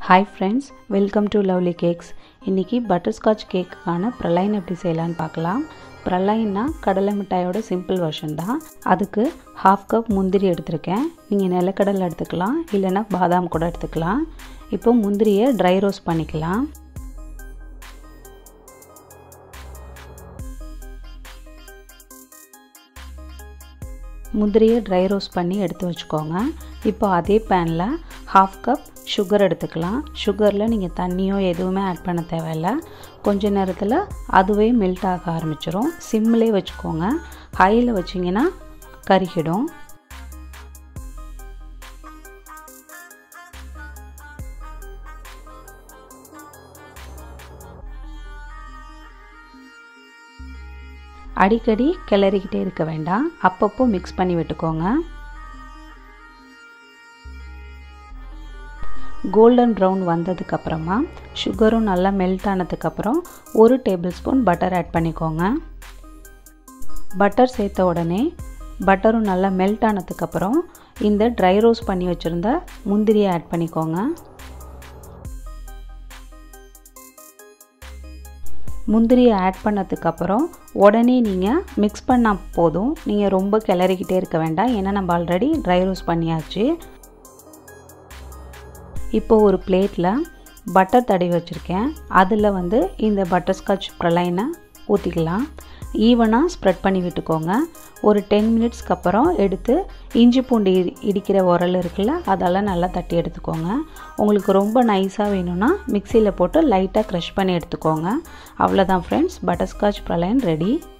Hi friends, welcome to Lovely Cakes. இன்னைக்கு butterscotch கேக்குக்கான praline எப்படி செய்யலாம்னு பார்க்கலாம். praline கடலை மிட்டாயோட சிம்பிள் வெர்ஷன் தான். அதுக்கு 1/2 கப் முந்திரி எடுத்துர்க்கேன். நீங்க நிலக்கடலை எடுத்துக்கலாம் இல்லனா பாதாம் கூட எடுத்துக்கலாம். இப்போ முந்திரியை dry roast பண்ணிக்கலாம். முந்திரியை dry roast பண்ணி எடுத்து வச்சுக்கோங்க. இப்போ அதே panல 1/2 கப் sugar எடுத்துக்கலாம். sugarல நீங்க தண்ணியோ எதுவுமே ஆட் பண்ண தேவையில்லை. கொஞ்ச நேரத்துல அதுவே மெல்ட் ஆக ஆரம்பிச்சிரும். சிம்மிலே வச்சுக்கோங்க. ஹைல வச்சீங்கன்னா கரிகிடும். அடிக்கடி கிளறிக்கிட்டே இருக்க வேண்டாம். அப்பப்போ mix பண்ணி விட்டுக்கோங்க. கோல்டன் ப்ரவுன் வந்ததுக்கு அப்புறமா சுகரும் நல்லா மெல்ட் ஆனதுக்கு அப்புறம் 1 டேபிள்ஸ்பூன் பட்டர் ஆட் பண்ணிக்கோங்க. பட்டர் சேர்த்த உடனே பட்டரும் நல்லா மெல்ட் ஆனதுக்கு அப்புறம் இந்த ட்ரை ரோஸ்ட் பண்ணி வச்சிருந்த முந்திரியை ஆட் பண்ணிக்கோங்க. முந்திரியை ஆட் பண்ணதுக்கு அப்புறம் உடனே நீங்க mix பண்ணா போதும். நீங்க ரொம்ப கிளறிக்கிட்டே இருக்க வேண்டாம். ஏன்னா நம்ம ஆல்ரெடி ட்ரை ரோஸ்ட் பண்ணியாச்சு. இப்போ ஒரு பிளேட்ல பட்டர் தடவி வச்சிருக்கேன். அதுல இந்த butterscotch praline ஊத்திக்கலாம். ஈவனா ஸ்ப்ரெட் பண்ணி விட்டுக்கோங்க. ஒரு 10 மினிட்ஸ்க்கு அப்புறம் எடுத்து இஞ்சி பூண்டு இடிக்கிற உரல் இருக்குல்ல அதெல்லாம் நல்லா தட்டி எடுத்துக்கோங்க. உங்களுக்கு ரொம்ப நைஸா வேணும்னா மிக்ஸில போட்டு லைட்டா crush பண்ணி எடுத்துக்கோங்க. அவ்வளவுதான் फ्रेंड्स, butterscotch praline ரெடி.